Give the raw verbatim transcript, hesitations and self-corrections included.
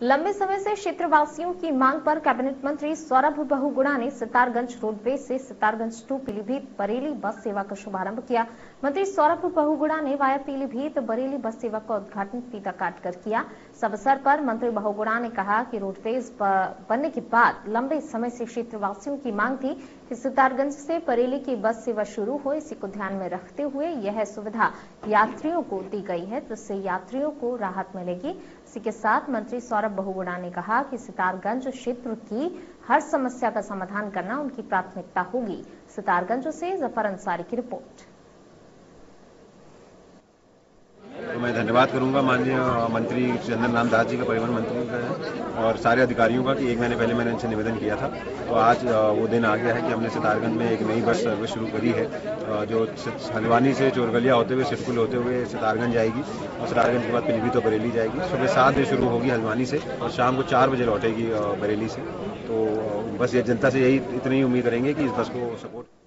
लंबे समय से क्षेत्रवासियों की मांग पर कैबिनेट मंत्री सौरभ बहुगुणा ने सितारगंज रोडवेज से सितारगंज टू पीलीभीत बरेली बस सेवा का शुभारंभ किया। मंत्री सौरभ बहुगुणा ने वाया पीलीभीत बरेली बस सेवा का उद्घाटन फीता काटकर किया। इस अवसर पर मंत्री बहुगुणा ने कहा कि रोडवेज बनने के बाद लंबे समय से क्षेत्रवासियों की मांग थी कि सितारगंज से बरेली की बस सेवा शुरू हो। इसी को ध्यान में रखते हुए यह सुविधा यात्रियों को दी गई है, जिससे यात्रियों को राहत मिलेगी। इसी के साथ मंत्री सौरभ बहुगुणा ने कहा कि सितारगंज क्षेत्र की हर समस्या का समाधान करना उनकी प्राथमिकता होगी। सितारगंज से जफर अंसारी की रिपोर्ट। तो मैं धन्यवाद करूंगा माननीय मंत्री चंदन राम दास जी का, परिवहन मंत्री का और सारे अधिकारियों का कि एक महीने पहले मैंने इनसे निवेदन किया था। तो आज वो दिन आ गया है कि हमने सितारगंज में एक नई बस सर्विस शुरू करी है, जो हल्द्वानी से चोरगलिया होते हुए सिटकुल होते हुए सितारगंज जाएगी और सितारगंज के बाद पीलीभीत तो बरेली जाएगी। सुबह सात बजे शुरू होगी हल्द्वानी से और शाम को चार बजे लौटेगी बरेली से। तो बस ये जनता से यही इतनी ही उम्मीद करेंगे कि इस बस को सपोर्ट